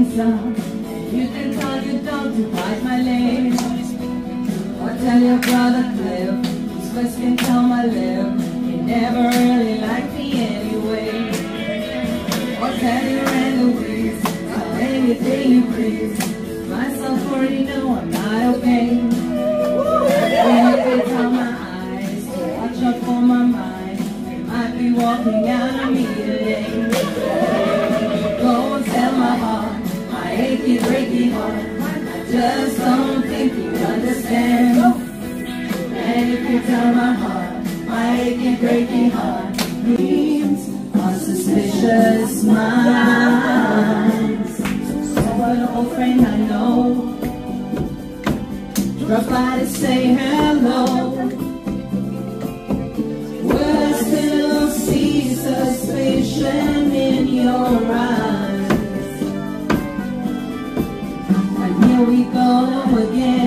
some. You can tell your dog to bite my leg, or tell your brother Cliff his voice can tell my lip. He never really liked me anyway. Or tell your enemies, tell anything you please. Myself already know I'm not okay. When you can tell my eyes to watch out for my mind, they might be walking out on me today. Go and tell my heart, my achy, breaky heart, I just don't think you understand. And if you tell my heart, my achy, breaky heart, dreams are suspicious minds. So an old friend I know drop by to say hello. Will I still see suspicion in your eyes? And here we go again.